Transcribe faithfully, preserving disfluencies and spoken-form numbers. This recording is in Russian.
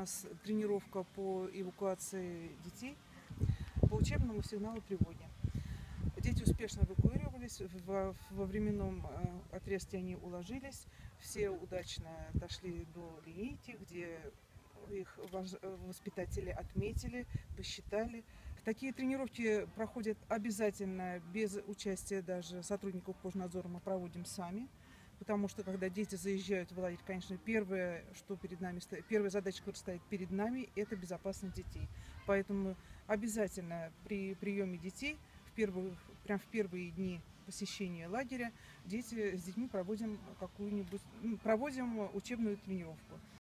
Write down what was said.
нас тренировка по эвакуации детей по учебному сигналу тревоги. Дети успешно эвакуировались, во, во временном отрезке они уложились, все удачно дошли до линейки, где их воспитатели отметили, посчитали. Такие тренировки проходят обязательно, без участия даже сотрудников Пожнадзора мы проводим сами. Потому что, когда дети заезжают в лагерь, конечно, первое, что перед нами стоит, первая задача, которая стоит перед нами, это безопасность детей. Поэтому обязательно при приеме детей, в первых, прям в первые дни посещения лагеря, дети, с детьми проводим какую-нибудь, проводим учебную тренировку.